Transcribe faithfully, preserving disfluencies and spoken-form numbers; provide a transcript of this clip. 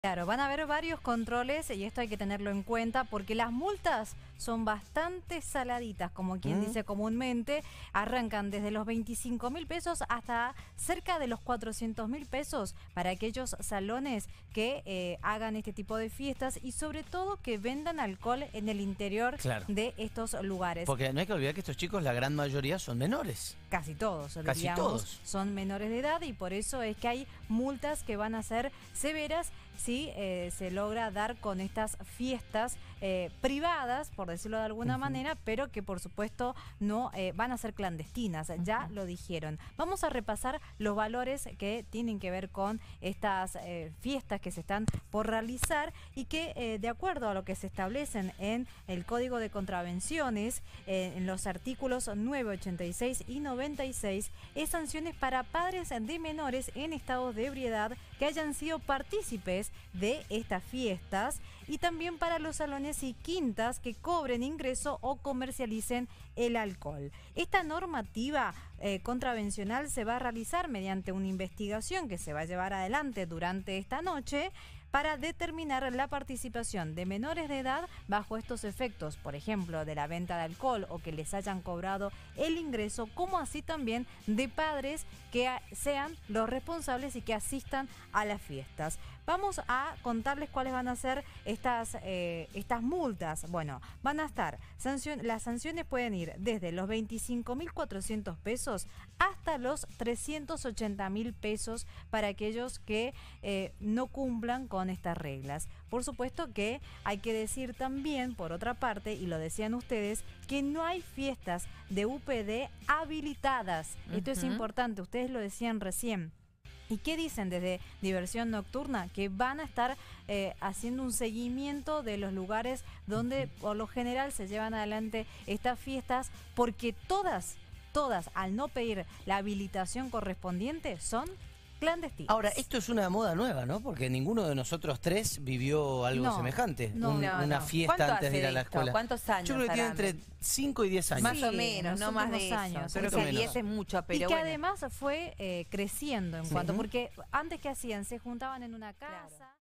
Claro, van a haber varios controles y esto hay que tenerlo en cuenta porque las multas son bastante saladitas, como quien Mm. dice comúnmente. Arrancan desde los veinticinco mil pesos hasta cerca de los cuatrocientos mil pesos para aquellos salones que eh, hagan este tipo de fiestas y sobre todo que vendan alcohol en el interior Claro. de estos lugares. Porque no hay que olvidar que estos chicos, la gran mayoría, son menores. Casi todos, Casi digamos, todos. son menores de edad y por eso es que hay multas que van a ser severas si eh, se logra dar con estas fiestas eh, privadas, por decirlo de alguna Uh-huh. manera, pero que por supuesto no eh, van a ser clandestinas, uh-huh. Ya lo dijeron. Vamos a repasar los valores que tienen que ver con estas eh, fiestas que se están por realizar y que eh, de acuerdo a lo que se establecen en el Código de Contravenciones, eh, en los artículos nueve, ochenta y seis y noventa y seis, es sanciones para padres de menores en estado de ebriedad que hayan sido partícipes de estas fiestas y también para los salones y quintas que cobren ingreso o comercialicen el alcohol. Esta normativa eh, contravencional se va a realizar mediante una investigación que se va a llevar adelante durante esta noche para determinar la participación de menores de edad bajo estos efectos, por ejemplo, de la venta de alcohol o que les hayan cobrado el ingreso, como así también de padres que sean los responsables y que asistan a las fiestas. Vamos a contarles cuáles van a ser estas, eh, estas multas. Bueno, van a estar, sancion las sanciones pueden ir desde los veinticinco mil cuatrocientos pesos hasta los trescientos ochenta mil pesos para aquellos que eh, no cumplan con estas reglas. Por supuesto que hay que decir también, por otra parte, y lo decían ustedes, que no hay fiestas de U P D habilitadas. Uh-huh. Esto es importante, ustedes lo decían recién. ¿Y qué dicen desde Diversión Nocturna? Que van a estar eh, haciendo un seguimiento de los lugares donde por lo general se llevan adelante estas fiestas, porque todas, todas, al no pedir la habilitación correspondiente, son clandestinas. Ahora, esto es una moda nueva, ¿no? Porque ninguno de nosotros tres vivió algo no, semejante. No, Un, no, una no. fiesta antes de ir a la esto? escuela. ¿Cuántos años? Yo creo que tiene Arame? entre cinco y diez años. Más Sí, o menos, no más de años. eso. Creo Mucho que diez es mucho, pero y que bueno. además fue eh, creciendo en Sí. cuanto, porque antes que hacían, se juntaban en una casa. Claro.